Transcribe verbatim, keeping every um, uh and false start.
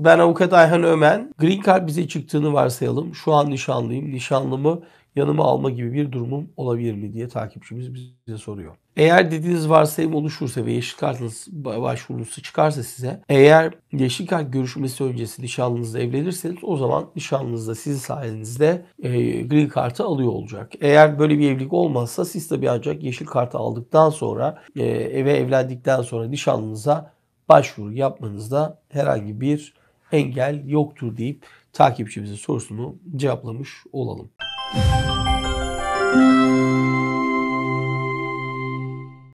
Ben avukat Ayhan Ömen. Green Card bize çıktığını varsayalım. Şu an nişanlıyım. Nişanlımı yanıma alma gibi bir durumum olabilir mi diye takipçimiz bize soruyor. Eğer dediğiniz varsayım oluşursa ve yeşil kartınız başvurusu çıkarsa size, eğer yeşil kart görüşmesi öncesi nişanlınızla evlenirseniz o zaman nişanlınız da sizin sayenizde e, green kartı alıyor olacak. Eğer böyle bir evlilik olmazsa siz tabii ancak yeşil kartı aldıktan sonra e, eve evlendikten sonra nişanlınıza başvuru yapmanızda herhangi bir engel yoktur deyip takipçimizin sorusunu cevaplamış olalım.